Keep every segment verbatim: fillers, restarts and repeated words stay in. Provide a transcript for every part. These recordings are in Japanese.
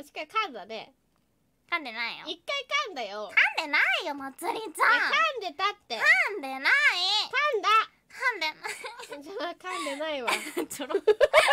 確かに噛んだね。 噛んでないよ。 一回噛んだよ。 噛んでないよ、まつりちゃん。 噛んでたって。 噛んでない。 噛んだ。 噛んでない。 じゃあ噛んでないわ。 ちょろ。 や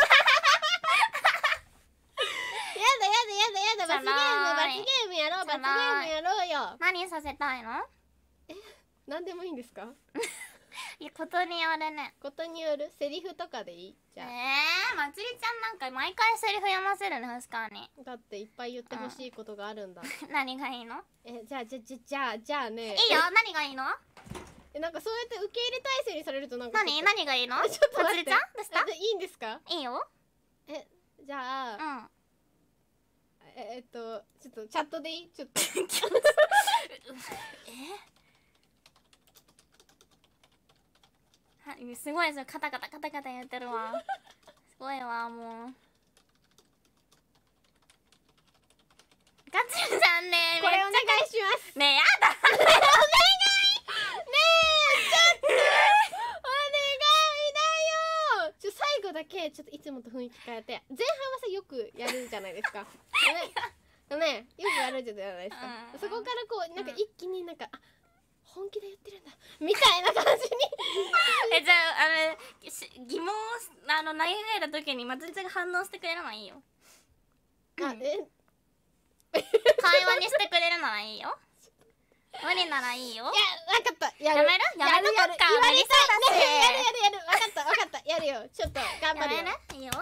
だやだやだやだ、罰ゲーム罰ゲームやろう、罰ゲームやろうよ。 何させたいの？ え、なんでもいいんですか？ いや、ことによるね。 ことによる？セリフとかでいい？じゃあ。 えー、まつりちゃんなんか毎回セリフ読ませるね、確かに。 だっていっぱい言ってほしいことがあるんだ。 何がいいの？ え、じゃあじゃじゃじゃあじゃあね。 いいよ、何がいいの？ え、なんかそうやって受け入れ体制にされるとなんか。 何何がいいの？ ちょっと待って。 まつりちゃんどうした？ いいんですか？ いいよ。 え、じゃあ。 うん。 え、えっとちょっとチャットでいい？ちょっと。 え？すごいそれカタカタカタカタ言ってるわ。すごいわもう。ガチちゃんね、 これお願いします。 ねえ、やだ。 お願い。ねえ、ちょっとお願いだよ。ちょ最後だけちょっといつもと雰囲気変えて。前半はさよくやるじゃないですか。ね、ね、よくやるじゃないですか。うん、そこからこうなんか一気になんか、うん、あ、本気で言ってるんだみたいな感じに。 え、じゃああの疑問をあの投げかけた時にまつりちゃんが反応してくれるのはいいよ。 あ、え。 会話にしてくれるならいいよ。無理ならいいよ。 いや、わかった。やる。やめる？やめるか。 言われたね。やるやるやる。わかったわかった。やるよ。ちょっと頑張るよ。 やめる？いいよ。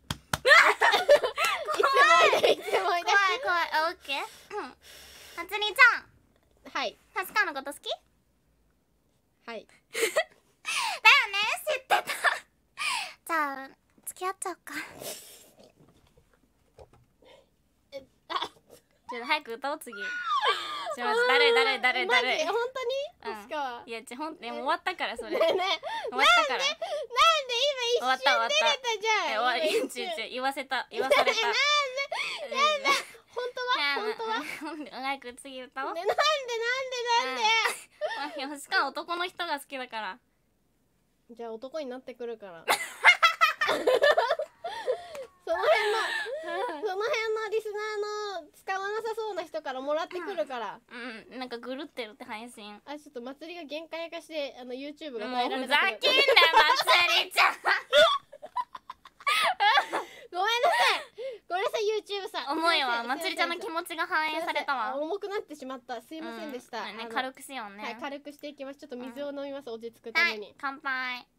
いつもいでいつもいで。 怖い怖い。オッケー。まつりちゃん。 はい。 タスカのこと好き？ はい。 だよね。知ってた。じゃあ付き合っちゃおうか。 え、あ。 ちょっと早く歌おう次。ちょっとだるいだるいだるいだるい。 本当に？確か。 いやちほんでも終わったからそれ。 ねえねえ。 終わったから。 なんで今一瞬出れたじゃん。 終わり。ちゅちゅ言わせた言わされた。 なんでなんで本当は本当は。 早く次歌おう。 ね、なんでなんでなんで。 しかも男の人が好きだから。 じゃあ男になってくるから。その辺のその辺のリスナーの使わなさそうな人からもらってくるから。 うん、うん、なんかぐるってるって配信。 あ、ちょっと祭りが限界化してあの YouTube が耐えられなくなる。もうふざけんなよ祭りちゃん。 ごめんなさい。ごめんなさい YouTube さん。 重いわ。まつりちゃんの気持ちが反映されたわ。 重くなってしまった。すいませんでした。 ね、軽くしようね。 はい、軽くしていきます。ちょっと水を飲みます。落ち着くために。 乾杯。